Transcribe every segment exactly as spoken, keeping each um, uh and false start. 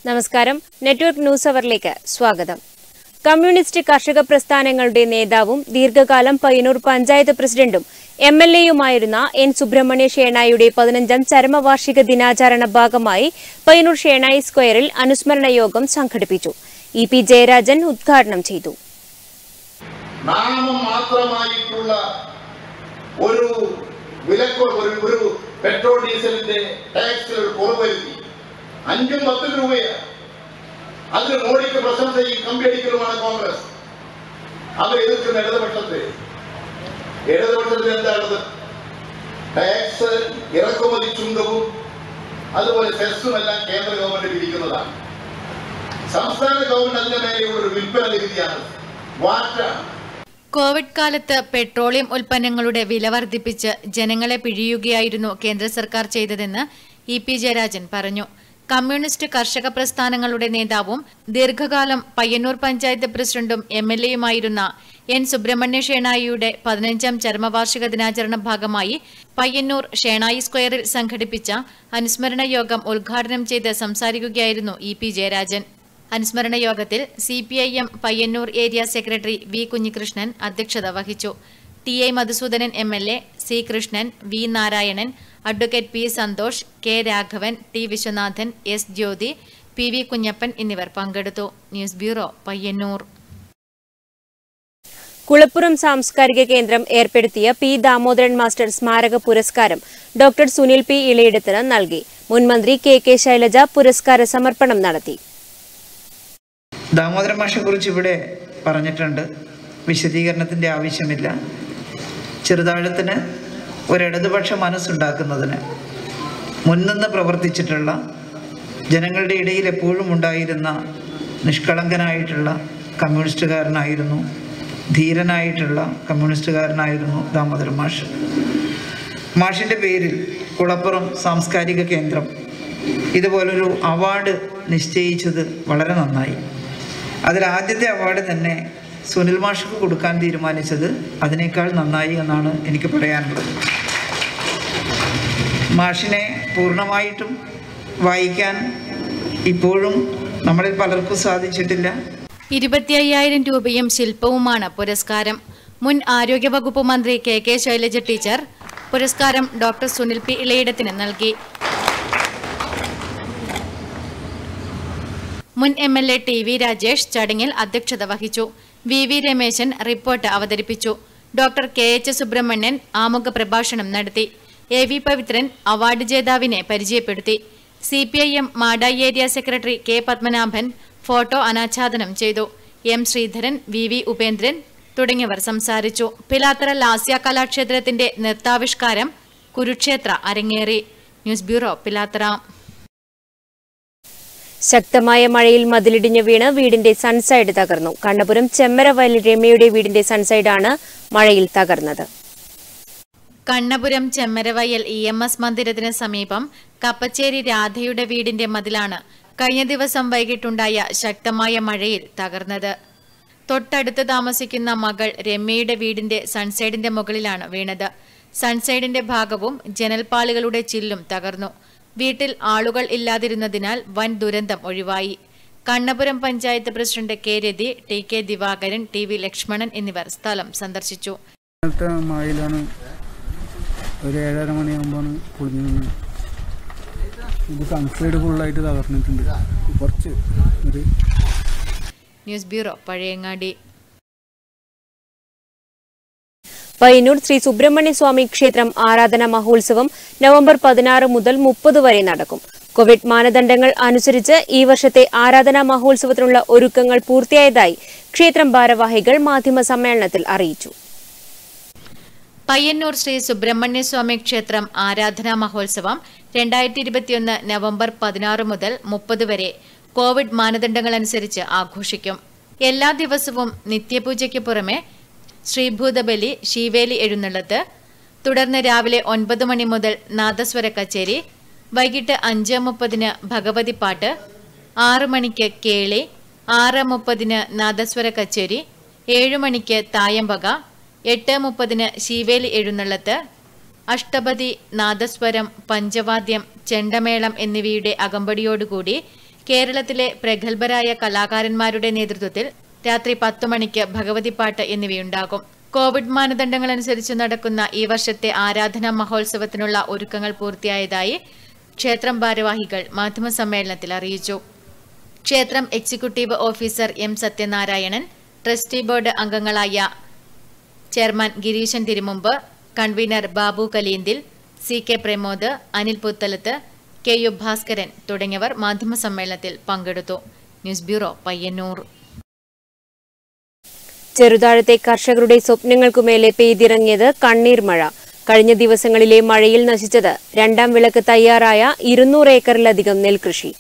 നമസ്കാരം. Network news അവറിലേക്ക് സ്വാഗതം. Communist കർഷക പ്രസ്ഥാനങ്ങളുടെ നേതാവും ദീർഘകാലം പയ്യന്നൂർ പഞ്ചായത്ത് പ്രസിഡന്റും എം എൽ എയുമായിരുന്ന എൻ സുബ്രഹ്മണ്യ ഷേണായിയുടെ പതിനഞ്ചാം ചരമവാർഷിക ദിനാചരണ ഭാഗമായി പയ്യന്നൂർ ഷേണായി സ്ക്വയറിൽ അനുസ്മരണ യോഗം സംഘടിപ്പിച്ചു. ഇ പി ജയരാജൻ ഉദ്ഘാടനം ചെയ്തു. നാമം മാത്രമായിട്ടുള്ള ഒരു വിലക്കുറവ്, ഒരു പെട്രോൾ ഡീസലിന്റെ ടാക്സിൽ ഒരു കുറവ് വരുത്തി അഞ്ചും പത്തും രൂപയാണ്. അതിന് മോഡിക്ക് പ്രശംസയും കമ്പിയടിക്കലുമാണ് കോൺഗ്രസ്. അവർ എതിർക്കുന്ന ഇടതുപക്ഷത്തെ ഇടതുപക്ഷത്തിന് എന്താണത്? ടാക്സ്, ഇറക്കുമതി ചുങ്കവും അതുപോലെ സെസ്സും എല്ലാം കേന്ദ്ര ഗവൺമെന്റ് വിധിക്കുന്നതാണ്. സംസ്ഥാന ഗവൺമെന്റ് അതിന്റെ മേലെയുള്ള ഒരു വിൽപ്പന നികുതിയാണ്, വാറ്റാണ്. കോവിഡ് കാലത്ത് പെട്രോളിയം ഉൽപ്പന്നങ്ങളുടെ വില വർദ്ധിപ്പിച്ച് ജനങ്ങളെ പിഴിയുകയായിരുന്നു കേന്ദ്ര സർക്കാർ ചെയ്തതെന്ന് ഇ പി ജയരാജൻ പറഞ്ഞു. കമ്മ്യൂണിസ്റ്റ് കർഷക പ്രസ്ഥാനങ്ങളുടെ നേതാവും ദീർഘകാലം പയ്യന്നൂർ പഞ്ചായത്ത് പ്രസിഡന്റും എം എൽ എയുമായിരുന്ന എൻ സുബ്രഹ്മണ്യ ഷേണായിയുടെ പതിനഞ്ചാം ചരമവാർഷിക ദിനാചരണ ഭാഗമായി പയ്യന്നൂർ ഷേണായി സ്ക്വയറിൽ സംഘടിപ്പിച്ച അനുസ്മരണ യോഗം ഉദ്ഘാടനം ചെയ്ത് സംസാരിക്കുകയായിരുന്നു ഇ പി ജയരാജൻ. അനുസ്മരണ യോഗത്തിൽ C P I M Payyanur area secretary V Kunhikrishnan അധ്യക്ഷത വഹിച്ചു. T I Madhusoodanan M L A, C Krishnan, V Narayanan, advocate P Santhosh, K Raghavan, T Viswanathan, S Jyothi, P V Kunhappan എന്നിവർ പങ്കെടുത്തു. News bureau, Payyanur. കുളപ്പുറം സാംസ്കാരിക കേന്ദ്രം ഏർപ്പെടുത്തിയ പി ദാമോദരൻ മാസ്റ്റർ സ്മാരക പുരസ്കാരം ഡോക്ടർ സുനിൽ പി ഇളയിടത്തിന് നൽകി. മുൻമന്ത്രി കെ കെ ശൈലജ പുരസ്കാര സമർപ്പണം നടത്തി. ദാമോദരൻ മാഷെ കുറിച്ച് ഇവിടെ പറഞ്ഞിട്ടുണ്ട്, വിശദീകരണത്തിൻ്റെ ആവശ്യമില്ല. ചെറുതാഴത്തിന് ഒരിടതുപക്ഷ മനസ്സുണ്ടാക്കുന്നതിന് മുൻനിന്ന് പ്രവർത്തിച്ചിട്ടുള്ള, ജനങ്ങളുടെ ഇടയിൽ എപ്പോഴും ഉണ്ടായിരുന്ന നിഷ്കളങ്കനായിട്ടുള്ള കമ്മ്യൂണിസ്റ്റുകാരനായിരുന്നു, ധീരനായിട്ടുള്ള കമ്മ്യൂണിസ്റ്റുകാരനായിരുന്നു ദാമോദരൻ മാഷ്. മാഷിൻ്റെ പേരിൽ കുളപ്പുറം സാംസ്കാരിക കേന്ദ്രം ഇതുപോലൊരു അവാർഡ് നിശ്ചയിച്ചത് വളരെ നന്നായി. അതിൽ ആദ്യത്തെ അവാർഡ് തന്നെ സുനിൽ മാഷക്ക് കൊടുക്കാൻ തീരുമാനിച്ചത് അതിനേക്കാൾ നന്നായി എന്നാണ് എനിക്ക് പറയാനുള്ളത്. മാഷിനെ പൂർണ്ണമായിട്ടും വായിക്കാൻ ഇപ്പോഴും നമ്മളിൽ പലർക്കും സാധിച്ചിട്ടില്ല. ഇരുപത്തി അയ്യായിരം രൂപയും ശില്പവുമാണ് പുരസ്കാരം. മുൻ ആരോഗ്യവകുപ്പ് മന്ത്രി കെ കെ ശൈലജ ടീച്ചർ പുരസ്കാരം ഡോക്ടർ സുനിൽ പി ഇളയിടത്തിന് നൽകി. മുൻ M L A T V Rajesh ചടങ്ങിൽ അധ്യക്ഷത വഹിച്ചു. വി വി രമേശൻ റിപ്പോർട്ട് അവതരിപ്പിച്ചു. ഡോക്ടർ കെ എച്ച് സുബ്രഹ്മണ്യൻ ആമുഖ പ്രഭാഷണം നടത്തി. എ വി പവിത്രൻ അവാർഡ് ജേതാവിനെ പരിചയപ്പെടുത്തി. C P I M Madayi area secretary K Padmanabhan photo അനാച്ഛാദനം ചെയ്തു. M Sreedharan, V V Upendran തുടങ്ങിയവർ സംസാരിച്ചു. പിലാത്തറ ലാസ്യ കലാക്ഷേത്രത്തിന്റെ നൃത്താവിഷ്കാരം കുരുക്ഷേത്ര അരങ്ങേറി. News bureau, Pilathara. ശക്തമായ മഴയിൽ മതിലിടിഞ്ഞു വീണ് വീടിന്റെ സൺസൈഡ് തകർന്നു. കണ്ണപുരം ചെമ്മരവയൽ രമ്യയുടെ വീടിന്റെ സൺസൈഡാണ് മഴയിൽ തകർന്നത്. Kannapuram Chemmaravayal E M S മന്ദിരത്തിന് സമീപം കപ്പച്ചേരി രാധയുടെ വീടിന്റെ മതിലാണ് കഴിഞ്ഞ ദിവസം വൈകിട്ടുണ്ടായ ശക്തമായ മഴയിൽ തകർന്നത്. തൊട്ടടുത്ത് താമസിക്കുന്ന മകൾ രമ്യയുടെ വീടിന്റെ സൺസൈഡിന്റെ മുകളിലാണ് വീണത്. സൺസൈഡിന്റെ ഭാഗവും ജനൽപ്പാളികളുടെ ചില്ലും തകർന്നു. വീട്ടിൽ ആളുകൾ ഇല്ലാതിരുന്നതിനാൽ വൻ ദുരന്തം ഒഴിവായി. Kannapuram panchayat president K Rathi, T K Divakaran, T V Lakshmanan എന്നിവർ സ്ഥലം സന്ദർശിച്ചു. മഴയിലാണ് ഒരു ഏഴര മണിയാകുമ്പോൾ പൊളിഞ്ഞു. ഇത് സൺസൈഡ് ഫുള്ളായിട്ട് തകർന്നിട്ടുണ്ട്. കുറച്ച് ഒരു ന്യൂസ് ബ്യൂറോ, പഴയങ്ങാടി. പയ്യന്നൂർ ശ്രീ സുബ്രഹ്മണ്യ സ്വാമി ക്ഷേത്രം ആരാധന മഹോത്സവം നവംബർ പതിനാറ് മുതൽ മുപ്പത് വരെ നടക്കും. കോവിഡ് മാനദണ്ഡങ്ങൾ അനുസരിച്ച് ഈ വർഷത്തെ ആരാധനാ മഹോത്സവത്തിനുള്ള ഒരുക്കങ്ങൾ പൂർത്തിയായതായി ക്ഷേത്രം ഭാരവാഹികൾ മാധ്യമ സമ്മേളനത്തിൽ അറിയിച്ചു. പയ്യന്നൂർ ശ്രീ സുബ്രഹ്മണ്യ സ്വാമി ക്ഷേത്രം ആരാധനാ മഹോത്സവം രണ്ടായിരത്തി ഇരുപത്തിയൊന്ന് നവംബർ പതിനാറ് മുതൽ മുപ്പത് വരെ കോവിഡ് മാനദണ്ഡങ്ങൾ അനുസരിച്ച് ആഘോഷിക്കും. എല്ലാ ദിവസവും നിത്യപൂജയ്ക്ക് പുറമെ ശ്രീഭൂതബലി, ശീവേലി എഴുന്നള്ളത്ത്, തുടർന്ന് രാവിലെ ഒൻപത് മണി മുതൽ നാദസ്വര കച്ചേരി, വൈകിട്ട് അഞ്ച് മുപ്പതിന് ഭഗവതി പാട്ട്, ആറു മണിക്ക് കേളി, ആറ് മുപ്പതിന് നാദസ്വര കച്ചേരി, ഏഴു മണിക്ക് തായമ്പക, എട്ട് മുപ്പതിന് ശീവേലി എഴുന്നള്ളത്ത്, അഷ്ടപതി, നാദസ്വരം, പഞ്ചവാദ്യം, ചെണ്ടമേളം എന്നിവയുടെ അകമ്പടിയോടുകൂടി കേരളത്തിലെ പ്രഗത്ഭരായ കലാകാരന്മാരുടെ നേതൃത്വത്തിൽ രാത്രി പത്തു മണിക്ക് ഭഗവതിപ്പാട്ട് എന്നിവയുണ്ടാകും. കോവിഡ് മാനദണ്ഡങ്ങളനുസരിച്ച് നടക്കുന്ന ഈ വർഷത്തെ ആരാധനാ മഹോത്സവത്തിനുള്ള ഒരുക്കങ്ങൾ പൂർത്തിയായതായി ക്ഷേത്രം ഭാരവാഹികൾ മാധ്യമസമ്മേളനത്തിൽ അറിയിച്ചു. ക്ഷേത്രം executive officer M Sathyanarayanan, trustee board അംഗങ്ങളായ chairman Gireeshan Thirumumbu, convener Babu Kalinthil, C K Pramod, Anil Puthalath, K U Bhaskaran തുടങ്ങിയവർ മാധ്യമസമ്മേളനത്തിൽ പങ്കെടുത്തു. News bureau, Payyanur. ചെറുതാഴത്തെ കർഷകരുടെ സ്വപ്നങ്ങൾക്കുമേലെ പെയ്തിറങ്ങിയത് കണ്ണീർ മഴ. കഴിഞ്ഞ ദിവസങ്ങളിലെ മഴയിൽ നശിച്ചത് രണ്ടാം വിളക്ക് തയ്യാറായ ഇരുന്നൂറ് ഏക്കറിലധികം നെൽകൃഷി.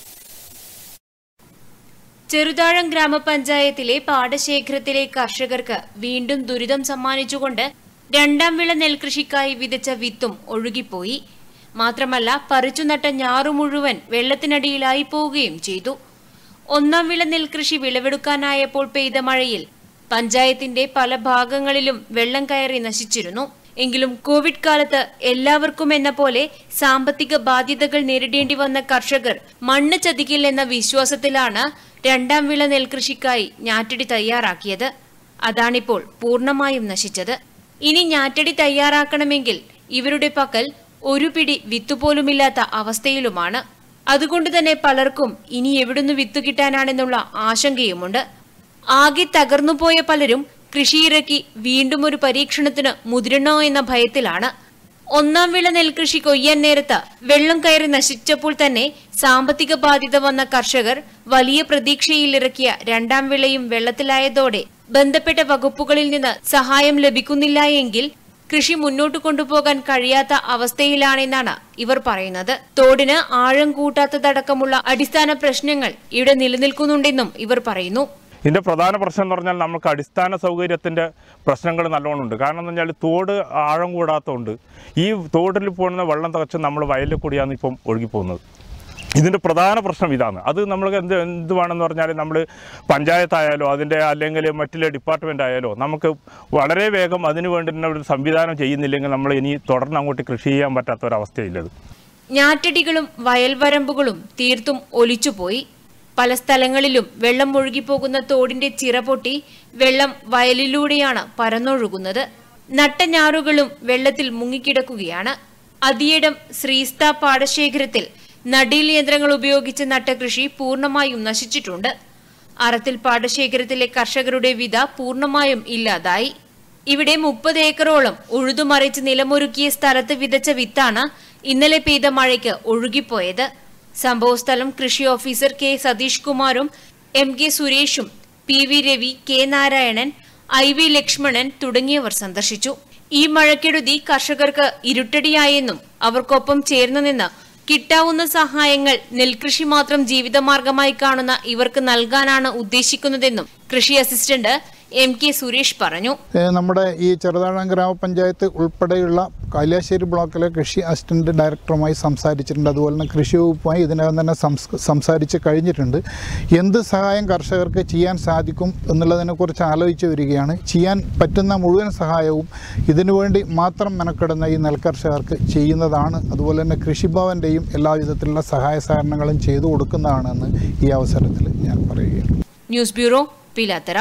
ചെറുതാഴം ഗ്രാമപഞ്ചായത്തിലെ പാടശേഖരത്തിലെ കർഷകർക്ക് വീണ്ടും ദുരിതം സമ്മാനിച്ചുകൊണ്ട് രണ്ടാം വിള നെൽകൃഷിക്കായി വിതച്ച വിത്തും ഒഴുകിപ്പോയി. മാത്രമല്ല, പറിച്ചുനട്ട ഞാറു മുഴുവൻ വെള്ളത്തിനടിയിലായി പോവുകയും ചെയ്തു. ഒന്നാം വിള നെൽകൃഷി വിളവെടുക്കാനായപ്പോൾ പെയ്ത മഴയിൽ പഞ്ചായത്തിന്റെ പല ഭാഗങ്ങളിലും വെള്ളം കയറി നശിച്ചിരുന്നു. എങ്കിലും കോവിഡ് കാലത്ത് എല്ലാവർക്കും എന്ന പോലെ സാമ്പത്തിക ബാധ്യതകൾ നേരിടേണ്ടി വന്ന കർഷകർ മണ്ണ് ചതിക്കില്ലെന്ന വിശ്വാസത്തിലാണ് രണ്ടാം വിള നെൽകൃഷിക്കായി ഞാറ്റടി തയ്യാറാക്കിയത്. അതാണിപ്പോൾ പൂർണ്ണമായും നശിച്ചത്. ഇനി ഞാറ്റടി തയ്യാറാക്കണമെങ്കിൽ ഇവരുടെ പക്കൽ ഒരു പിടി വിത്തുപോലുമില്ലാത്ത അവസ്ഥയിലുമാണ്. അതുകൊണ്ട് തന്നെ പലർക്കും ഇനി എവിടുന്ന് വിത്തു കിട്ടാനാണെന്നുള്ള ആശങ്കയുമുണ്ട്. ആകെ തകർന്നുപോയ പലരും കൃഷിയിറക്കി വീണ്ടും ഒരു പരീക്ഷണത്തിന് മുതിരണോ എന്ന ഭയത്തിലാണ്. ഒന്നാം വിള നെൽകൃഷി കൊയ്യാൻ നേരത്ത് വെള്ളം കയറി നശിച്ചപ്പോൾ തന്നെ സാമ്പത്തിക ബാധ്യത വന്ന കർഷകർ വലിയ പ്രതീക്ഷയിലിറക്കിയ രണ്ടാം വിളയും വെള്ളത്തിലായതോടെ ബന്ധപ്പെട്ട വകുപ്പുകളിൽ നിന്ന് സഹായം ലഭിക്കുന്നില്ല എങ്കിൽ കൃഷി മുന്നോട്ട് കൊണ്ടുപോകാൻ കഴിയാത്ത അവസ്ഥയിലാണെന്നാണ് ഇവർ പറയുന്നത്. തോടിന് ആഴം കൂട്ടാത്തതടക്കമുള്ള അടിസ്ഥാന പ്രശ്നങ്ങൾ ഇവിടെ നിലനിൽക്കുന്നുണ്ടെന്നും ഇവർ പറയുന്നു. ഇതിൻ്റെ പ്രധാന പ്രശ്നം എന്ന് പറഞ്ഞാൽ നമുക്ക് അടിസ്ഥാന സൗകര്യത്തിൻ്റെ പ്രശ്നങ്ങൾ നല്ലോണം ഉണ്ട്. കാരണം എന്ന് പറഞ്ഞാൽ തോട് ആഴം കൂടാത്തതുകൊണ്ട് ഈ തോടിൽ പോകുന്ന വെള്ളം തികച്ച് നമ്മൾ വയലിൽ കൂടിയാണ് ഇപ്പം ഒഴുകിപ്പോകുന്നത്. ഇതിൻ്റെ പ്രധാന പ്രശ്നം ഇതാണ്. അത് നമ്മൾ എന്ത് എന്ത് വേണമെന്ന് പറഞ്ഞാൽ നമ്മൾ പഞ്ചായത്തായാലോ അതിൻ്റെ അല്ലെങ്കിൽ മറ്റുള്ള ഡിപ്പാർട്ട്മെൻ്റ് ആയാലോ നമുക്ക് വളരെ വേഗം അതിന് വേണ്ടി ഒരു സംവിധാനം ചെയ്യുന്നില്ലെങ്കിൽ നമ്മൾ ഇനി തുടർന്ന് അങ്ങോട്ട് കൃഷി ചെയ്യാൻ പറ്റാത്ത ഒരവസ്ഥയില്ലത്. ഞാറ്റടികളും വയൽവരമ്പുകളും തീർത്തും ഒലിച്ചുപോയി. പല സ്ഥലങ്ങളിലും വെള്ളം ഒഴുകിപ്പോകുന്ന തോടിന്റെ ചിറ പൊട്ടി വെള്ളം വയലിലൂടെയാണ് പരന്നൊഴുകുന്നത്. നട്ട ഞാറുകളും വെള്ളത്തിൽ മുങ്ങിക്കിടക്കുകയാണ്. അതിയിടം ശ്രീസ്ത പാടശേഖരത്തിൽ നടീൽ യന്ത്രങ്ങൾ ഉപയോഗിച്ച് നട്ട കൃഷി പൂർണ്ണമായും നശിച്ചിട്ടുണ്ട്. അറത്തിൽ പാടശേഖരത്തിലെ കർഷകരുടെ വിത പൂർണ്ണമായും ഇല്ലാതായി. ഇവിടെ മുപ്പത് ഏക്കറോളം ഉഴുതുമറിച്ച് നിലമൊരുക്കിയ സ്ഥലത്ത് വിതച്ച വിത്താണ് ഇന്നലെ പെയ്ത മഴയ്ക്ക് ഒഴുകിപ്പോയത്. സംഭവസ്ഥലം കൃഷി ഓഫീസർ കെ സതീഷ് കുമാറും എം കെ സുരേഷും P V Ravi, K Narayanan, I V Lakshmanan തുടങ്ങിയവർ സന്ദർശിച്ചു. ഈ മഴക്കെടുതി കർഷകർക്ക് ഇരുട്ടടിയായെന്നും അവർക്കൊപ്പം ചേർന്നു നിന്ന് കിട്ടാവുന്ന സഹായങ്ങൾ നെൽകൃഷി മാത്രം ജീവിതമാർഗമായി കാണുന്ന ഇവർക്ക് നൽകാനാണ് ഉദ്ദേശിക്കുന്നതെന്നും കൃഷി അസിസ്റ്റന്റ് എം കെ സുരേഷ് പറഞ്ഞു. നമ്മുടെ ഈ ചെറുതാഴം ഗ്രാമപഞ്ചായത്ത് ഉൾപ്പെടെയുള്ള കാലിയാശ്ശേരി ബ്ലോക്കിലെ കൃഷി അസിസ്റ്റന്റ് ഡയറക്ടറുമായി സംസാരിച്ചിട്ടുണ്ട്. അതുപോലെ തന്നെ കൃഷി വകുപ്പുമായി ഇതിനകം തന്നെ സംസാരിച്ച് കഴിഞ്ഞിട്ടുണ്ട്. എന്ത് സഹായം കർഷകർക്ക് ചെയ്യാൻ സാധിക്കും എന്നുള്ളതിനെക്കുറിച്ച് ആലോചിച്ച് വരികയാണ്. ചെയ്യാൻ പറ്റുന്ന മുഴുവൻ സഹായവും ഇതിനുവേണ്ടി മാത്രം മെനക്കെടുന്ന ഈ നെൽകർഷകർക്ക് ചെയ്യുന്നതാണ്. അതുപോലെ തന്നെ കൃഷിഭവൻ്റെയും എല്ലാവിധത്തിലുള്ള സഹായ സഹകരണങ്ങളും ചെയ്തു കൊടുക്കുന്നതാണെന്ന് ഈ അവസരത്തിൽ ഞാൻ പറയുകയാണ്. News bureau, Pilathara.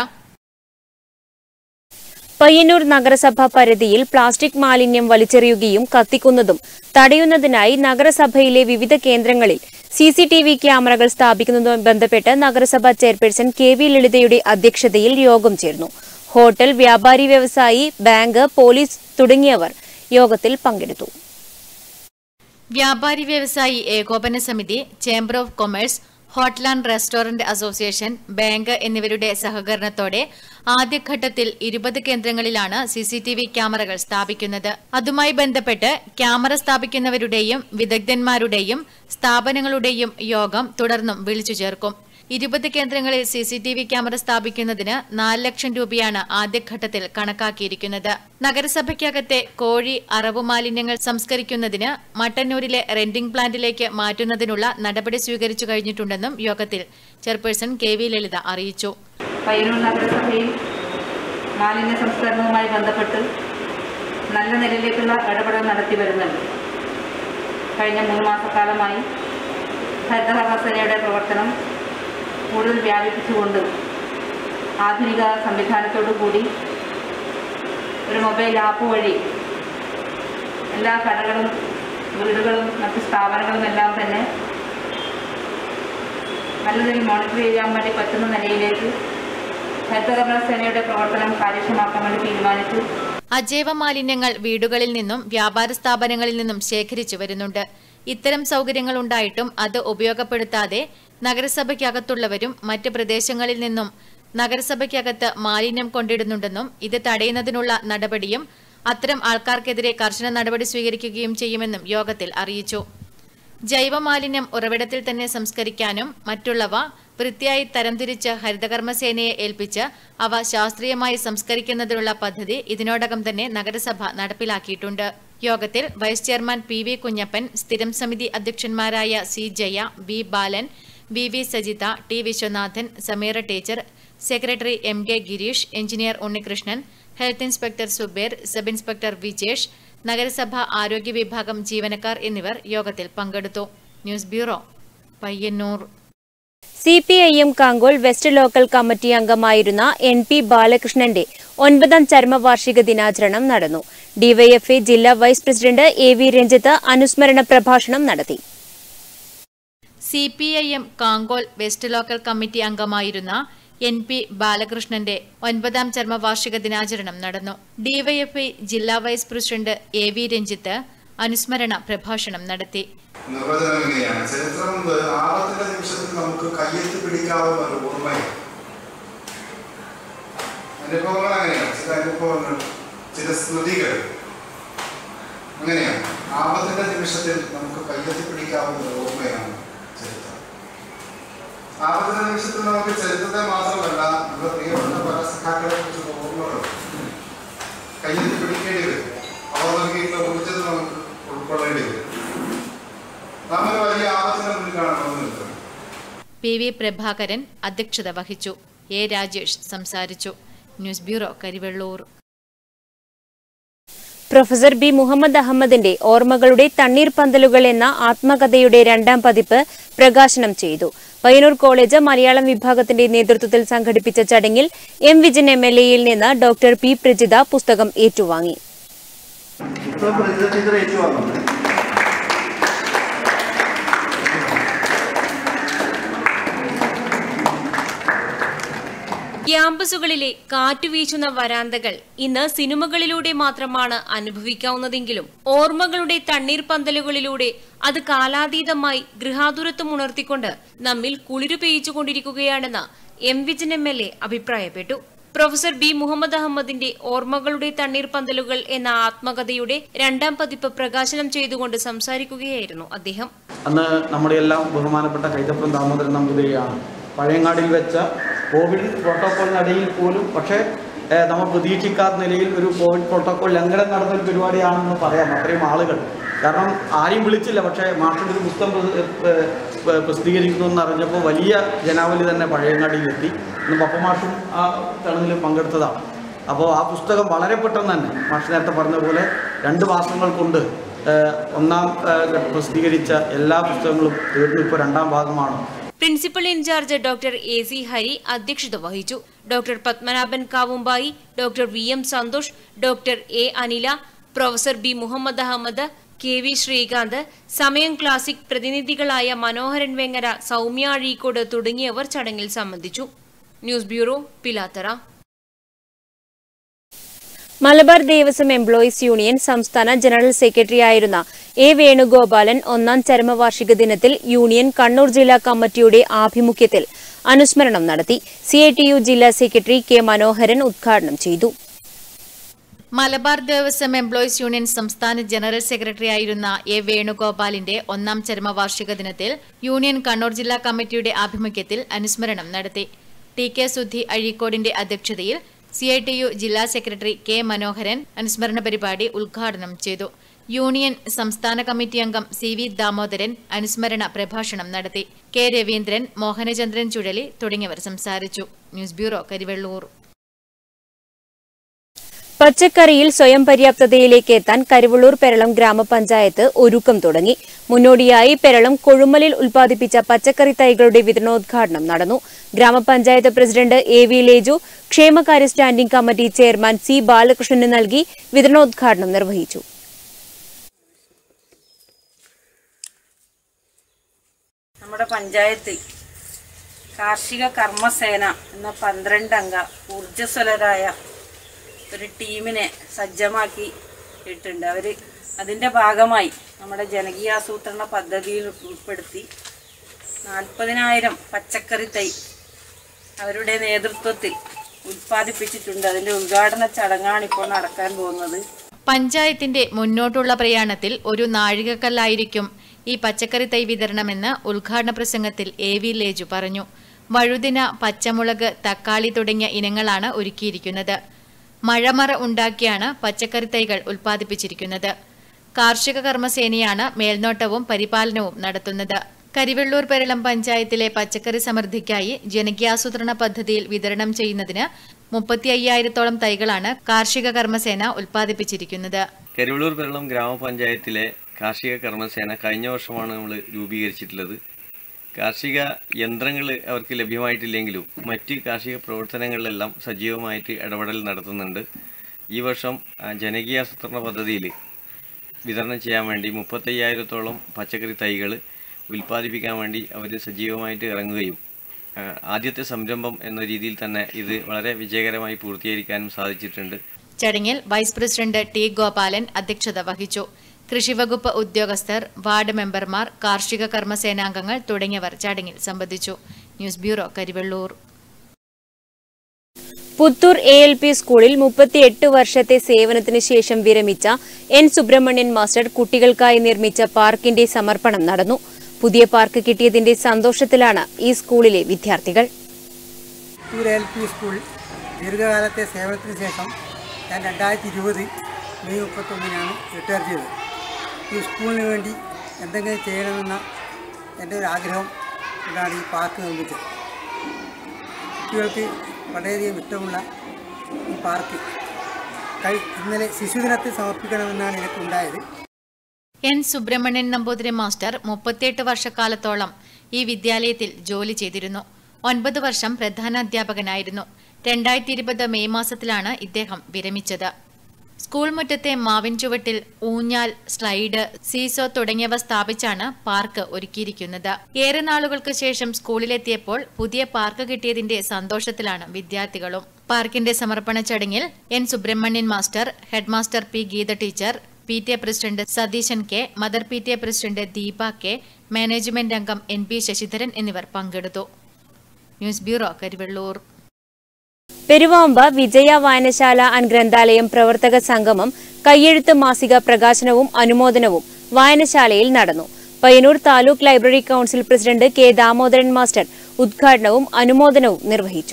പയ്യന്നൂർ നഗരസഭ പരിധിയിൽ പ്ലാസ്റ്റിക് മാലിന്യം വലിച്ചെറിയുകയും കത്തിക്കുന്നതും തടയുന്നതിനായി നഗരസഭയിലെ വിവിധ കേന്ദ്രങ്ങളിൽ സി സി ടി വി ക്യാമറകൾ സ്ഥാപിക്കുന്നതുമായി ബന്ധപ്പെട്ട് നഗരസഭാ ചെയർപേഴ്സൺ കെ വി ലളിതയുടെ അധ്യക്ഷതയിൽ യോഗം ചേർന്നു. ഹോട്ടൽ, വ്യാപാരി വ്യവസായി, ബാങ്ക്, പോലീസ് തുടങ്ങിയവർ യോഗത്തിൽ പങ്കെടുത്തു. വ്യാപാരി വ്യവസായി ഏകോപന സമിതി, chamber of commerce, hotel and restaurant association, bank എന്നിവരുടെ സഹകരണത്തോടെ ആദ്യഘട്ടത്തിൽ ഇരുപത് കേന്ദ്രങ്ങളിലാണ് സി സി ടി വി ക്യാമറകൾ സ്ഥാപിക്കുന്നത്. അതുമായി ബന്ധപ്പെട്ട് ക്യാമറ സ്ഥാപിക്കുന്നവരുടെയും വിദഗ്ധന്മാരുടെയും സ്ഥാപനങ്ങളുടെയും യോഗം തുടർന്നും വിളിച്ചു ചേർക്കും. ഇരുപത് കേന്ദ്രങ്ങളിൽ C C T V camera സ്ഥാപിക്കുന്നതിന് നാല് ലക്ഷം രൂപയാണ് ആദ്യഘട്ടത്തിൽ കണക്കാക്കിയിരിക്കുന്നത്. നഗരസഭയ്ക്കകത്തെ കോഴി, അറവു മാലിന്യങ്ങൾ സംസ്കരിക്കുന്നതിന് മട്ടന്നൂരിലെ റെന്റിംഗ് പ്ലാന്റിലേക്ക് മാറ്റുന്നതിനുള്ള നടപടി സ്വീകരിച്ചു കഴിഞ്ഞിട്ടുണ്ടെന്നും യോഗത്തിൽ ചെയർപേഴ്സൺ കെ വി ലളിത അറിയിച്ചു. പയ്യന്നൂർ നഗരസഭയിൽ മാലിന്യ സംസ്കരണവുമായി ബന്ധപ്പെട്ട് നല്ല നിലയിലേക്കുള്ള ഇടപെടൽ നടത്തി വരുന്നുണ്ട്. കഴിഞ്ഞ മൂന്ന് മാസക്കാലമായി ഹരിതകർമ്മസേനയുടെ പ്രവർത്തനം കൂടുതൽ വ്യാപിപ്പിച്ചുകൊണ്ട് ആധുനിക സംവിധാനത്തോടു കൂടി ഒരു മൊബൈൽ ആപ്പ് വഴി എല്ലാ കടകളും വീടുകളും മറ്റ് സ്ഥാപനങ്ങളും എല്ലാം തന്നെ നല്ല രീതിയിൽ മോണിറ്റർ ചെയ്യാൻ വേണ്ടി പറ്റുന്ന നിലയിലേക്ക് ഹരിതകർമ്മസേനയുടെ പ്രവർത്തനം കാര്യക്ഷമമാക്കാൻ വേണ്ടി തീരുമാനിച്ചു. അജൈവ മാലിന്യങ്ങൾ വീടുകളിൽ നിന്നും വ്യാപാര സ്ഥാപനങ്ങളിൽ നിന്നും ശേഖരിച്ചു വരുന്നുണ്ട്. ഇത്തരം സൗകര്യങ്ങൾ ഉണ്ടായിട്ടും അത് ഉപയോഗപ്പെടുത്താതെ നഗരസഭയ്ക്കകത്തുള്ളവരും മറ്റ് പ്രദേശങ്ങളിൽ നിന്നും നഗരസഭയ്ക്കകത്ത് മാലിന്യം കൊണ്ടിടുന്നുണ്ടെന്നും ഇത് തടയുന്നതിനുള്ള നടപടിയും അത്തരം ആൾക്കാർക്കെതിരെ കർശന നടപടി സ്വീകരിക്കുകയും ചെയ്യുമെന്നും യോഗത്തിൽ അറിയിച്ചു. ജൈവമാലിന്യം ഉറവിടത്തിൽ തന്നെ സംസ്കരിക്കാനും മറ്റുള്ളവ വൃത്തിയായി തരംതിരിച്ച് ഹരിതകർമ്മസേനയെ ഏൽപ്പിച്ച് അവ ശാസ്ത്രീയമായി സംസ്കരിക്കുന്നതിനുള്ള പദ്ധതി ഇതിനോടകം തന്നെ നഗരസഭ നടപ്പിലാക്കിയിട്ടുണ്ട്. യോഗത്തിൽ vice chairman P V Kunhappan, സ്ഥിരം സമിതി അധ്യക്ഷന്മാരായ C Jaya, V Balan, V V Sajitha, T Viswanathan, Sameera teacher, secretary M K Gireesh, engineer Unnikrishnan, health inspector Suber, sub inspector Vijesh, നഗരസഭ ആരോഗ്യ വിഭാഗം ജീവനക്കാർ എന്നിവർ യോഗത്തിൽ പങ്കെടുത്തു. News bureau, Payyanur. C P I M Kankol west local committee അംഗമായിരുന്ന എൻ പി ബാലകൃഷ്ണന്റെ ഒൻപതാം ചരമവാർഷിക ദിനാചരണം നടന്നു. ഡിവൈഎഫ്ഐ ജില്ലാ vice president A V Ranjith അനുസ്മരണ പ്രഭാഷണം നടത്തി. C P I M Kankol west local committee അംഗമായിരുന്ന എൻ പി ബാലകൃഷ്ണന്റെ ഒൻപതാം ചരമവാർഷിക ദിനാചരണം നടന്നു. ഡിവൈഎഫ്ഐ ജില്ലാ vice president A V Ranjith അനുസ്മരണ പ്രഭാഷണം നടത്തി. നിർവചനം എങ്ങനെയാണ്? ചരിത്രം ആപത്തിന്റെ നിമിഷത്തിൽ നമുക്ക് കയ്യെത്തി പിടിക്കാവുന്ന ഒരു ഓർമ്മയാണ്. അനുഭവങ്ങൾ അങ്ങനെയാണ്. ചില അനുഭവങ്ങൾ, ചില സ്മൃതികൾ അങ്ങനെയാണ്. ആപത്തിന്റെ നിമിഷത്തിൽ നമുക്ക് കയ്യെത്തി പിടിക്കാവുന്ന ഒരു ഓർമ്മയാണ് ചരിത്രം. ആപത്തിന്റെ നിമിഷത്തിൽ നമുക്ക് ചരിത്രത്തെ മാത്രമല്ല നമ്മുടെ പ്രിയപ്പെട്ട പല സഖാക്കളെ കുറിച്ചുള്ള ഓർമ്മകൾ കയ്യെത്തി പിടിക്കേണ്ടി വരും. അവർ നൽകിയിട്ടുള്ള ഊർജ്ജത്തെ നമുക്ക് ഉൾക്കൊള്ളേണ്ടി വരും. പി വി പ്രഭാകരൻ അധ്യക്ഷത വഹിച്ചു. എ രാജേഷ് സംസാരിച്ചു. News bureau, Karivellur. Professor B Muhammad അഹമ്മദിന്റെ ഓർമ്മകളുടെ തണ്ണീർ പന്തലുകൾ എന്ന ആത്മകഥയുടെ രണ്ടാം പതിപ്പ് പ്രകാശനം ചെയ്തു. പയ്യന്നൂർ കോളേജ് മലയാളം വിഭാഗത്തിന്റെ നേതൃത്വത്തിൽ സംഘടിപ്പിച്ച ചടങ്ങിൽ എം വിജയൻ എം എൽ എയിൽ നിന്ന് ഡോക്ടർ പി പ്രജിത പുസ്തകം ഏറ്റുവാങ്ങി. ക്യാമ്പസുകളിലെ കാറ്റുവീശുന്ന വരാന്തകൾ ഇന്ന് സിനിമകളിലൂടെ മാത്രമാണ് അനുഭവിക്കാവുന്നതെങ്കിലും ഓർമ്മകളുടെ തണ്ണീർ പന്തലുകളിലൂടെ അത് കാലാതീതമായി ഗൃഹാതുരത്വം ഉണർത്തിക്കൊണ്ട് നമ്മിൽ കുളിരു പെയ്യിച്ചുകൊണ്ടിരിക്കുകയാണെന്ന് M Vijayan M L A അഭിപ്രായപ്പെട്ടു. പ്രൊഫസർ ബി മുഹമ്മദ് അഹമ്മദിന്റെ ഓർമ്മകളുടെ തണ്ണീർ പന്തലുകൾ എന്ന ആത്മകഥയുടെ രണ്ടാം പതിപ്പ് പ്രകാശനം ചെയ്തുകൊണ്ട് സംസാരിക്കുകയായിരുന്നു അദ്ദേഹം. അന്ന് നമ്മുടെ എല്ലാം ബഹുമാനപ്പെട്ട കൈതപ്രം ദാമോദരൻ നമ്പൂതിരിയാണ് പഴയങ്ങാടിയിൽ വെച്ച കോവിഡ് പ്രോട്ടോക്കോളിനിടയിൽ പോലും പക്ഷേ നമ്മൾ പ്രതീക്ഷിക്കാത്ത നിലയിൽ ഒരു കോവിഡ് പ്രോട്ടോക്കോൾ ലംഘനം നടന്നൊരു പരിപാടിയാണെന്ന് പറയാം. അത്രയും ആളുകൾ, കാരണം ആരെയും വിളിച്ചില്ല, പക്ഷേ മാഷിൻ്റെ ഒരു പുസ്തകം പ്രസിദ്ധീകരിക്കുന്നു എന്ന് അറിഞ്ഞപ്പോൾ വലിയ ജനാവലി തന്നെ പഴയങ്ങാടിയിലെത്തി. ഇന്ന് പപ്പമാഷും ആ ചടങ്ങിൽ പങ്കെടുത്തതാണ്. അപ്പോൾ ആ പുസ്തകം വളരെ പെട്ടെന്ന് തന്നെ മാഷ് നേരത്തെ പറഞ്ഞ പോലെ രണ്ട് മാസങ്ങൾ കൊണ്ട് ഒന്നാം പ്രസിദ്ധീകരിച്ച എല്ലാ പുസ്തകങ്ങളും തീർന്നു. ഇപ്പോൾ രണ്ടാം ഭാഗമാണ്. Principal in charge doctor A C Hari അധ്യക്ഷത വഹിച്ചു. Doctor Padmanabhan Kavumbayi, doctor V M Santhosh, doctor A Anila, professor B Muhammad Ahmed, K V Sreekanth, Samayam classic പ്രതിനിധികളായ മനോഹരൻ വെങ്ങര, സൗമ്യ അഴീക്കോട് തുടങ്ങിയവർ ചടങ്ങിൽ സംബന്ധിച്ചു. News bureau, Pilathara. Malabar Devaswom employees union സംസ്ഥാന ജനറൽ സെക്രട്ടറിയായിരുന്ന എ വേണുഗോപാലൻ ഒന്നാം ചരമവാർഷിക ദിനത്തിൽ യൂണിയൻ കണ്ണൂർ ജില്ലാ കമ്മിറ്റിയുടെ ആഭിമുഖ്യത്തിൽ അനുസ്മരണം നടത്തി. സി ഐ ടി യു ജില്ലാ സെക്രട്ടറി കെ മനോഹരൻ ഉദ്ഘാടനം ചെയ്തു. മലബാർ ദേവസ്വം എംപ്ലോയീസ് യൂണിയൻ സംസ്ഥാന ജനറൽ സെക്രട്ടറിയായിരുന്ന എ വേണുഗോപാലിന്റെ ഒന്നാം ചരമവാർഷിക ദിനത്തിൽ യൂണിയൻ കണ്ണൂർ ജില്ലാ കമ്മിറ്റിയുടെ ആഭിമുഖ്യത്തിൽ അനുസ്മരണം നടത്തി. ടി കെ സുധി അഴീക്കോടിന്റെ അധ്യക്ഷതയിൽ സി ഐ ടി യു ജില്ലാ സെക്രട്ടറി കെ മനോഹരൻ അനുസ്മരണ പരിപാടി ഉദ്ഘാടനം ചെയ്തു. യൂണിയൻ സംസ്ഥാന കമ്മിറ്റി അംഗം സി വി ദാമോദരൻ അനുസ്മരണ പ്രഭാഷണം നടത്തി. കെ രവീന്ദ്രൻ, മോഹനചന്ദ്രൻ ചുഴലി തുടങ്ങിയവർ സംസാരിച്ചു. News bureau, Karivellur. പച്ചക്കറിയിൽ സ്വയം പര്യാപ്തതയിലേക്ക് എത്താൻ കരുവള്ളൂർ പെരളം ഗ്രാമപഞ്ചായത്ത് ഒരുക്കം തുടങ്ങി. മുന്നോടിയായി പെരളം കൊഴുമലിൽ ഉൽപ്പാദിപ്പിച്ച പച്ചക്കറി തൈകളുടെ വിതരണോദ്ഘാടനം നടന്നു. ഗ്രാമപഞ്ചായത്ത് പ്രസിഡന്റ് എ വി ലേജു ക്ഷേമകാര്യ സ്റ്റാൻഡിംഗ് കമ്മിറ്റി ചെയർമാൻ സി ബാലകൃഷ്ണന് നൽകി വിതരണോദ്ഘാടനം നിർവഹിച്ചു. നമ്മുടെ പഞ്ചായത്ത് കാർഷിക കർമ്മസേന എന്ന പന്ത്രണ്ടംഗ ഊർജ്ജസ്വലരായ ഒരു ടീമിനെ സജ്ജമാക്കി ഇട്ടുണ്ട്. അവർ അതിൻ്റെ ഭാഗമായി നമ്മുടെ ജനകീയാസൂത്രണ പദ്ധതിയിൽ ഉൾപ്പെടുത്തി നാൽപ്പതിനായിരം പച്ചക്കറി തൈ അവരുടെ നേതൃത്വത്തിൽ ഉൽപ്പാദിപ്പിച്ചിട്ടുണ്ട്. അതിൻ്റെ ഉദ്ഘാടന ചടങ്ങാണ് ഇപ്പോൾ നടക്കാൻ പോകുന്നത്. പഞ്ചായത്തിന്റെ മുന്നോട്ടുള്ള പ്രയാണത്തിൽ ഒരു നാഴികക്കല്ലായിരിക്കും ഈ പച്ചക്കറി തൈ വിതരണമെന്ന് ഉദ്ഘാടന പ്രസംഗത്തിൽ എ വി ലേജു പറഞ്ഞു. വഴുതിന, പച്ചമുളക്, തക്കാളി തുടങ്ങിയ ഇനങ്ങളാണ് ഒരുക്കിയിരിക്കുന്നത്. മഴമറ ഉണ്ടാക്കിയാണ് പച്ചക്കറി തൈകൾ ഉൽപ്പാദിപ്പിച്ചിരിക്കുന്നത്. കാർഷിക കർമ്മസേനയാണ് മേൽനോട്ടവും പരിപാലനവും നടത്തുന്നത്. കരിവെള്ളൂർ പെരളം പഞ്ചായത്തിലെ പച്ചക്കറി സമൃദ്ധിക്കായി ജനകീയാസൂത്രണ പദ്ധതിയിൽ വിതരണം ചെയ്യുന്നതിന് മുപ്പത്തി അയ്യായിരത്തോളം തൈകളാണ് കാർഷിക കർമ്മസേന ഉൽപ്പാദിപ്പിച്ചിരിക്കുന്നത്. കരിവെള്ളൂർ പെരളം ഗ്രാമപഞ്ചായത്തിലെ കാർഷിക കർമ്മസേന കഴിഞ്ഞ വർഷമാണ് നമ്മൾ രൂപീകരിച്ചിട്ടുള്ളത്. കാർഷിക യന്ത്രങ്ങൾ അവർക്ക് ലഭ്യമായിട്ടില്ലെങ്കിലും മറ്റ് കാർഷിക പ്രവർത്തനങ്ങളിലെല്ലാം സജീവമായിട്ട് ഇടപെടൽ നടത്തുന്നുണ്ട്. ഈ വർഷം ജനകീയാസൂത്രണ പദ്ധതിയിൽ വിതരണം ചെയ്യാൻ വേണ്ടി മുപ്പത്തയ്യായിരത്തോളം പച്ചക്കറി തൈകൾ ഉൽപ്പാദിപ്പിക്കാൻ വേണ്ടി അവർ സജീവമായിട്ട് ഇറങ്ങുകയും ആദ്യത്തെ സംരംഭം എന്ന രീതിയിൽ തന്നെ ഇത് വളരെ വിജയകരമായി പൂർത്തീകരിക്കാനും സാധിച്ചിട്ടുണ്ട്. ചടങ്ങിൽ വൈസ് പ്രസിഡന്റ് ടി ഗോപാലൻ അധ്യക്ഷത വഹിച്ചു. കൃഷിവകുപ്പ് ഉദ്യോഗസ്ഥർ, വാർഡ് മെമ്പർമാർ, കാർഷിക കർമ്മസേനാംഗങ്ങൾ തുടങ്ങിയവർ ചടങ്ങിൽ സംബന്ധിച്ചു. News bureau, Karivellur. Puthur A L P സ്കൂളിൽ മുപ്പത്തിയെട്ട് വർഷത്തെ സേവനത്തിന് ശേഷം വിരമിച്ച എൻ സുബ്രഹ്മണ്യൻ മാസ്റ്റർ കുട്ടികൾക്കായി നിർമ്മിച്ച പാർക്കിന്റെ സമർപ്പണം നടന്നു. പുതിയ പാർക്ക് കിട്ടിയതിന്റെ സന്തോഷത്തിലാണ് ഈ സ്കൂളിലെ വിദ്യാർത്ഥികൾ. Puthur A L P school ദീർഘകാലത്തെ സേവനത്തിന് ശേഷം ഞാൻ രണ്ടായിരത്തി ഇരുപത് മെയ് മുപ്പത്തൊന്നിനാണ് റിട്ടയർ ചെയ്തത്. ഈ സ്കൂളിന് വേണ്ടി എന്തെങ്കിലും ചെയ്യണമെന്ന എൻ്റെ ഒരു ആഗ്രഹം കൊണ്ടാണ് ഈ പാർക്ക് നിർമ്മിച്ചത്. കുട്ടികൾക്ക് വളരെയധികം ഇഷ്ടമുള്ള ഈ പാർക്ക് ഇന്നലെ ശിശുദിനത്തിൽ സമർപ്പിക്കണമെന്നാണ് എനിക്കുണ്ടായത്. എൻ സുബ്രഹ്മണ്യൻ നമ്പൂതിരി മാസ്റ്റർ മുപ്പത്തിയെട്ട് വർഷക്കാലത്തോളം ഈ വിദ്യാലയത്തിൽ ജോലി ചെയ്തിരുന്നു. ഒൻപത് വർഷം പ്രധാന അധ്യാപകനായിരുന്നു. രണ്ടായിരത്തി ഇരുപത് മെയ് മാസത്തിലാണ് ഇദ്ദേഹം വിരമിച്ചത്. സ്കൂൾ മുറ്റത്തെ മാവിൻ ചുവട്ടിൽ ഊഞ്ഞാൽ, സ്ലൈഡ്, സീസോ തുടങ്ങിയവ സ്ഥാപിച്ചാണ് പാർക്ക് ഒരുക്കിയിരിക്കുന്നത്. ഏറെ നാളുകൾക്ക് ശേഷം സ്കൂളിലെത്തിയപ്പോൾ പുതിയ പാർക്ക് കിട്ടിയതിന്റെ സന്തോഷത്തിലാണ് വിദ്യാർത്ഥികളും. പാർക്കിന്റെ സമർപ്പണ ചടങ്ങിൽ N Subrahmanyan master, headmaster P Geetha teacher, P T A president Satheesan K, mother P T A president Deepa K, management അംഗം എൻ പി ശശിധരൻ എന്നിവർ പങ്കെടുത്തു. News bureau, Karivellur. പെരുവാമ്പ വിജയ വായനശാല ആൻഡ് ഗ്രന്ഥാലയം പ്രവർത്തക സംഗമം കയ്യെഴുത്ത് മാസിക പ്രകാശനവും അനുമോദനവും വായനശാലയിൽ നടന്നു. Payyanur taluk library council president K Damodaran master ഉദ്ഘാടനവും അനുമോദനവും നിർവഹിച്ചു.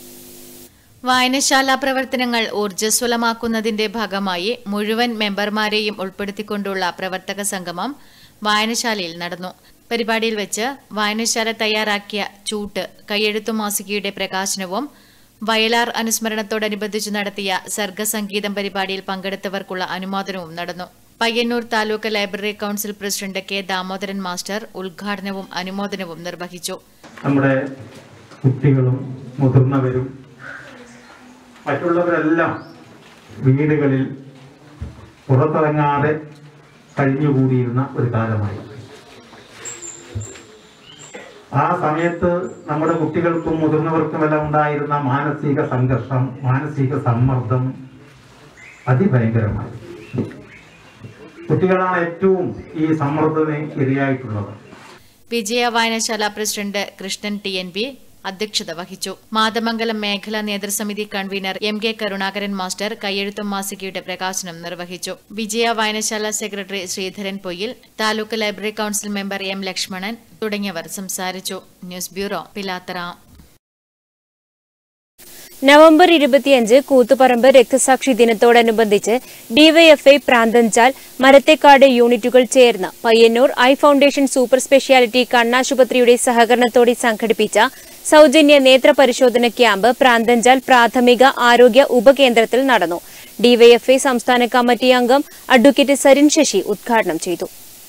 വായനശാല പ്രവർത്തനങ്ങൾ ഊർജ്ജസ്വലമാക്കുന്നതിന്റെ ഭാഗമായി മുഴുവൻ മെമ്പർമാരെയും ഉൾപ്പെടുത്തിക്കൊണ്ടുള്ള പ്രവർത്തക സംഗമം വായനശാലയിൽ നടന്നു. പരിപാടിയിൽ വെച്ച് വായനശാല തയ്യാറാക്കിയ ചൂട്ട് കയ്യെഴുത്തു മാസികയുടെ പ്രകാശനവും വയലാർ അനുസ്മരണത്തോടനുബന്ധിച്ച് നടത്തിയ സർഗസംഗീതം പരിപാടിയിൽ പങ്കെടുത്തവർക്കുള്ള അനുമോദനവും നടന്നു. Payyanur taluk library council president K Damodaran master ഉദ്ഘാടനവും അനുമോദനവും നിർവഹിച്ചു. നമ്മുടെ കുട്ടികളും മുതിർന്നവരും മറ്റുള്ളവരെല്ലാം വീടുകളിൽ പുറത്തിറങ്ങാതെ കഴിഞ്ഞുകൂടിയിരുന്ന ഒരു കാലമായി. ആ സമയത്ത് നമ്മുടെ കുട്ടികൾക്കും മുതിർന്നവർക്കുമെല്ലാം ഉണ്ടായിരുന്ന മാനസിക സംഘർഷം, മാനസിക സമ്മർദ്ദം അതിഭയങ്കരമായി. കുട്ടികളാണ് ഏറ്റവും ഈ സമ്മർദ്ദത്തിന് ഇരയായിട്ടുള്ളത്. വിജയ വായനശാല president Krishnan T N B അധ്യക്ഷത വഹിച്ചു. മാതമംഗലം മേഖലാ നേതൃസമിതി convener M K Karunakaran master കയ്യെഴുത്തും മാസികയുടെ പ്രകാശനം നിർവഹിച്ചു. വിജയ വായനശാല secretary Sreedharan Poyyil, taluk library council member M Lakshmanan തുടങ്ങിയവർ സംസാരിച്ചു. News bureau, Pilathara. നവംബർ ഇരുപത്തിയഞ്ച് കൂത്തുപറമ്പ് രക്തസാക്ഷി ദിനത്തോടനുബന്ധിച്ച് ഡിവൈഎഫ്ഐ പ്രാന്തൻചാൽ, മരത്തേക്കാട് യൂണിറ്റുകൾ ചേർന്ന് Payyanur eye foundation super speciality കണ്ണാശുപത്രിയുടെ സഹകരണത്തോടെ സംഘടിപ്പിച്ച സൌജന്യ നേത്ര പരിശോധന ക്യാമ്പ് പ്രാന്തൻചാൽ പ്രാഥമിക ആരോഗ്യ ഉപകേന്ദ്രത്തിൽ നടന്നു. ഡിവൈഎഫ്ഐ സംസ്ഥാന കമ്മിറ്റി അംഗം അഡ്വക്കേറ്റ് സരിൻ ശശി ഉദ്ഘാടനം ചെയ്തു.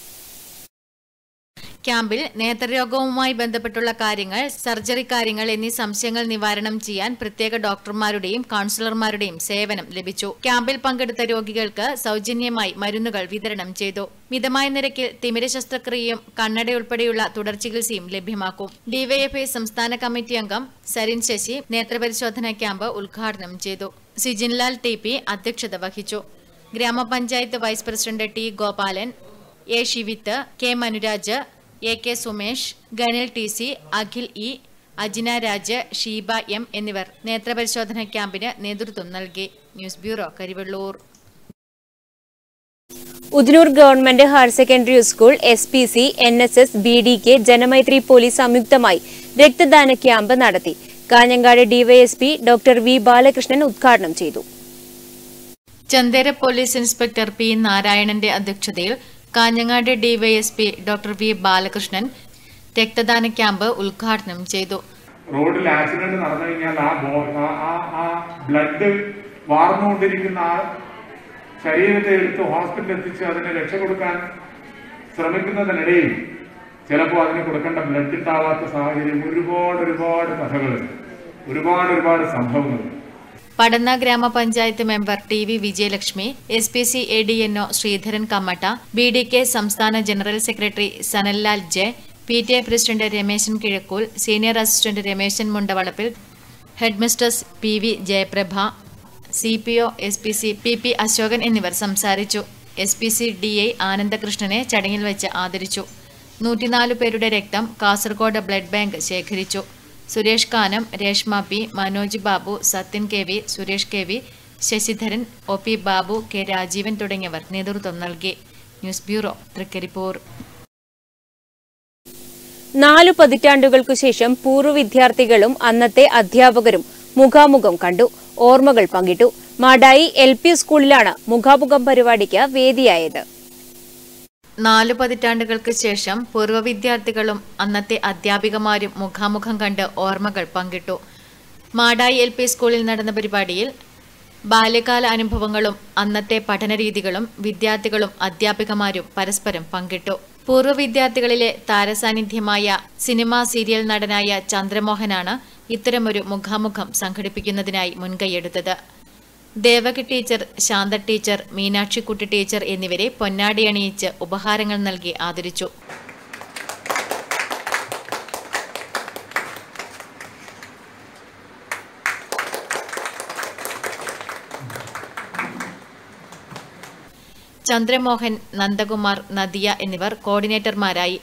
ക്യാമ്പിൽ നേത്രരോഗവുമായി ബന്ധപ്പെട്ടുള്ള കാര്യങ്ങൾ, സർജറി കാര്യങ്ങൾ എന്നീ സംശയങ്ങൾ നിവാരണം ചെയ്യാൻ പ്രത്യേക ഡോക്ടർമാരുടെയും കൌൺസിലർമാരുടെയും സേവനം ലഭിച്ചു. ക്യാമ്പിൽ പങ്കെടുത്ത രോഗികൾക്ക് സൌജന്യമായി മരുന്നുകൾ വിതരണം ചെയ്തു. മിതമായ നിരക്കിൽ തിമിര ശസ്ത്രക്രിയയും കണ്ണടയുൾപ്പെടെയുള്ള തുടർ ചികിത്സയും ലഭ്യമാക്കും. ഡിവൈഎഫ്ഐ സംസ്ഥാന കമ്മിറ്റി അംഗം സരിൻ ശശി നേത്രപരിശോധനാ ക്യാമ്പ് ഉദ്ഘാടനം ചെയ്തു. സിജിൻലാൽ ടി പി അധ്യക്ഷത വഹിച്ചു. ഗ്രാമപഞ്ചായത്ത് vice president T Gopalan, A Shivith, K Manuraj, A K Sumesh, Ganil T C, Akhil E, Ajina Raj, Sheeba M എന്നിവർ നേത്രപരിശോധനാ ക്യാമ്പിന് നേതൃത്വം നൽകി. News bureau, Karivellur. Udinur government higher secondary school, S P C, N S S, B D K, Janamaithri police സംയുക്തമായി രക്തദാന ക്യാമ്പ് നടത്തി. Kanhangad DYSP doctor V Balakrishnan ഉദ്ഘാടനം ചെയ്തു. ചന്ദേര പോലീസ് ഇൻസ്പെക്ടർ പി നാരായണന്റെ അധ്യക്ഷതയിൽ Kanhangad DYSP doctor V Balakrishnan രക്തദാന ക്യാമ്പ് ഉദ്ഘാടനം ചെയ്തു. റോഡിൽ ആക്സിഡന്റ് നടന്നു കഴിഞ്ഞാൽ ആ ബ്ലഡ് വാർന്നുകൊണ്ടിരിക്കുന്ന ആ ശരീരത്തെ എടുത്ത് ഹോസ്പിറ്റലിൽ എത്തിച്ച് അതിനെ രക്ഷപ്പെടുത്താൻ ശ്രമിക്കുന്നതിനിടയിൽ ചിലപ്പോൾ അതിന് കൊടുക്കേണ്ട ബ്ലഡ് ഉണ്ടാവാത്ത സാഹചര്യം ഒരുപാട് ഒരുപാട് കഥകളുണ്ട്, ഒരുപാട് ഒരുപാട് സംഭവങ്ങളുണ്ട്. പടന്ന ഗ്രാമപഞ്ചായത്ത് member T V Vijayalakshmi, S P C A D N O Sreedharan Kammatta, B D K സംസ്ഥാന general secretary Sanallal J, P T A president Rameshan Kizhakkool, senior assistant Rameshan Mundavalappil, headmistress P V Jayaprabha, C P O S P C P P Ashokan എന്നിവർ സംസാരിച്ചു. S P C D I ആനന്ദകൃഷ്ണനെ ചടങ്ങിൽ വെച്ച് ആദരിച്ചു. നൂറ്റിനാല് പേരുടെ രക്തം കാസർഗോഡ് ബ്ലഡ് ബാങ്ക് ശേഖരിച്ചു. Suresh Kanam, Reshma P, Manoj Babu, Sathyan K V, Suresh K V, Sasidharan, O P Babu, K Rajeevan തുടങ്ങിയവർ നേതൃത്വം നൽകി. News bureau, Trikaripur. നാലു പതിറ്റാണ്ടുകൾക്കു ശേഷം പൂർവ്വ വിദ്യാർത്ഥികളും അന്നത്തെ അധ്യാപകരും മുഖാമുഖം കണ്ടു, ഓർമ്മകൾ പങ്കിട്ടു. മാടായി എൽ പി സ്കൂളിലാണ് മുഖാമുഖം പരിപാടിക്ക് വേദിയായത്. നാലു പതിറ്റാണ്ടുകൾക്ക് ശേഷം പൂർവ്വ വിദ്യാർത്ഥികളും അന്നത്തെ അധ്യാപികമാരും മുഖാമുഖം കണ്ട് ഓർമ്മകൾ പങ്കിട്ടു. മാടായി എൽ പി സ്കൂളിൽ നടന്ന പരിപാടിയിൽ ബാല്യകാല അനുഭവങ്ങളും അന്നത്തെ പഠനരീതികളും വിദ്യാർത്ഥികളും അധ്യാപികമാരും പരസ്പരം പങ്കിട്ടു. പൂർവ്വ വിദ്യാർത്ഥികളിലെ താരസാന്നിധ്യമായ സിനിമാ സീരിയൽ നടനായ ചന്ദ്രമോഹനാണ് ഇത്തരമൊരു മുഖാമുഖം സംഘടിപ്പിക്കുന്നതിനായി മുൻകൈയെടുത്തത്. Devaki teacher, Shantha teacher, Meenakshikutty teacher എന്നിവരെ പൊന്നാടിയണിയിച്ച് ഉപഹാരങ്ങൾ നൽകി ആദരിച്ചു. ചന്ദ്രമോഹൻ, നന്ദകുമാർ, നദിയ എന്നിവർ കോർഡിനേറ്റർമാരായി.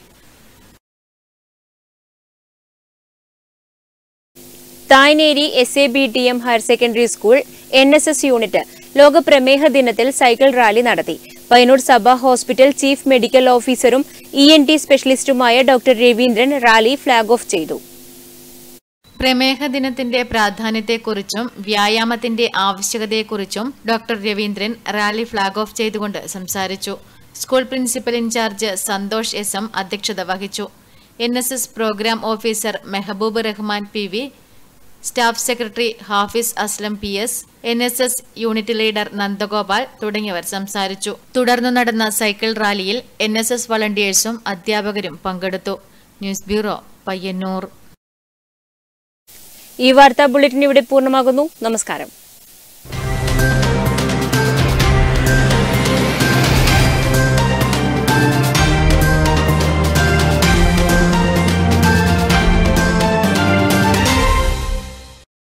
Thayineri S A B T M higher secondary school N S S unit ലോക പ്രമേഹ ദിനത്തിൽ സൈക്കിൾ റാലി നടത്തി. Payyanur Sabha hospital chief medical ഓഫീസറും ഇ എൻ ടി സ്പെഷ്യലിസ്റ്റുമായ doctor Raveendran rally flag off ചെയ്തു. പ്രമേഹ ദിനത്തിന്റെ പ്രാധാന്യത്തെക്കുറിച്ചും വ്യായാമത്തിന്റെ ആവശ്യകതയെക്കുറിച്ചും doctor Raveendran rally flag off ചെയ്തുകൊണ്ട് സംസാരിച്ചു. School principal in charge Santhosh S M അധ്യക്ഷത വഹിച്ചു. N S S programme officer Mehaboob Rahman P V, staff secretary Hafiz Aslam P S, N S S unit leader Nandagopal തുടങ്ങിയവർ സംസാരിച്ചു. തുടർന്ന് നടന്ന സൈക്കിൾ റാലിയിൽ എൻ എസ് എസ് വളണ്ടിയേഴ്സും അധ്യാപകരും പങ്കെടുത്തു. News bureau, Payyanur. ഈ വാർത്താ ബുള്ളറ്റിൻ ഇവിടെ പൂർണ്ണമാകുന്നു. നമസ്കാരം.